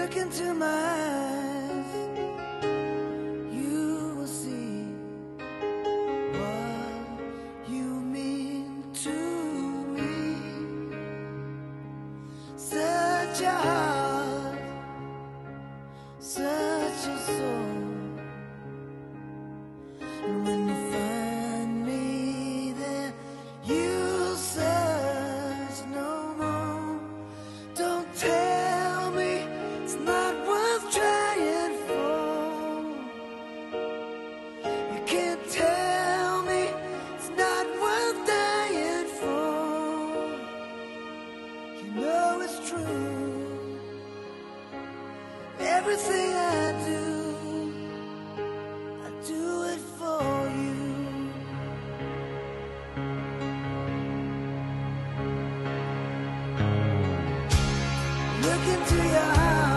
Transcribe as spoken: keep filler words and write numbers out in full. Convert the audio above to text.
Look into my eyes, you will see what you mean to me. Such a heart, such a soul. And when you find me there, you'll search no more. Don't tell me it's not worth trying for. You can't tell me it's not worth dying for. You know it's true. Everything I do, I do it for you. Look into your eyes.